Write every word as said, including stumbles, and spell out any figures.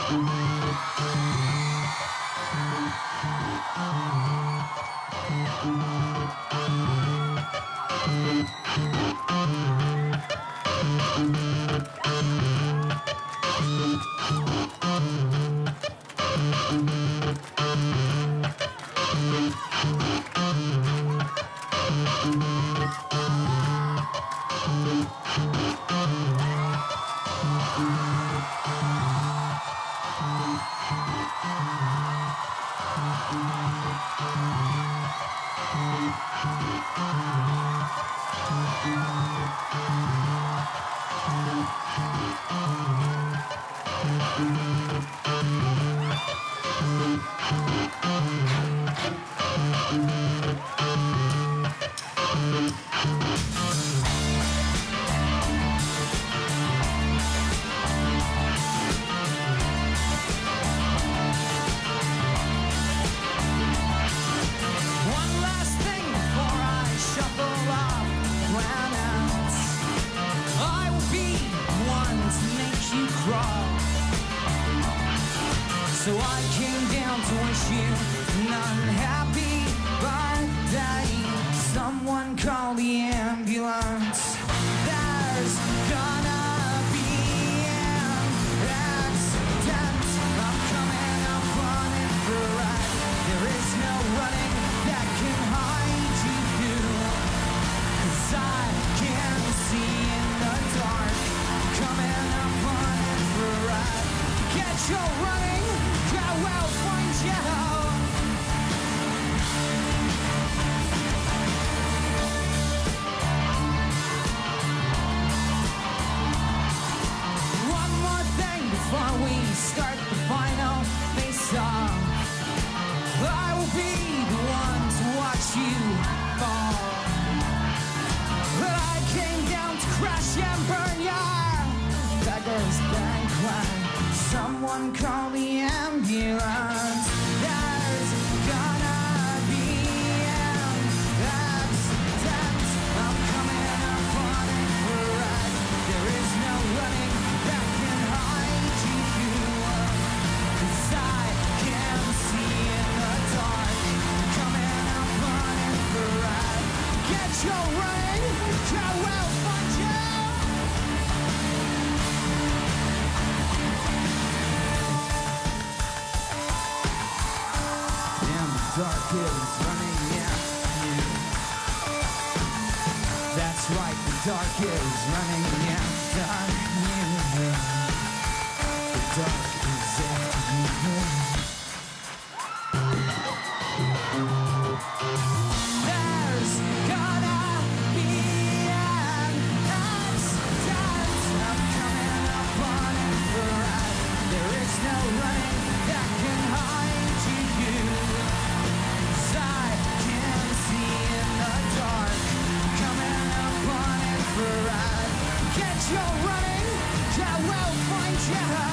So I came down to wish you an unhappy birthday. Someone call the ambulance. There's gonna be an accident. I'm coming up running for a ride. There is no running that can hide you, 'cause I can see in the dark. Coming up running for a ride. Get your running, I will find you. One more thing before we start the final face-off. I will be the one to watch you fall. I came down to crash and burn your beggars banquet. Someone call the ambulance. There's gonna be an accident. I'm coming up running for a ride. There is no running that can hide you, 'cause I can see in the dark. Coming up running for a ride. Get your running, I will find you. Dark is running after you. That's right, the dark is running after you. The dark is after you. There's gonna be an accident. I'm coming up running for a ride. There is no running that can hide you. I can see in the dark. Coming up running for a ride. Get your running, I will find you.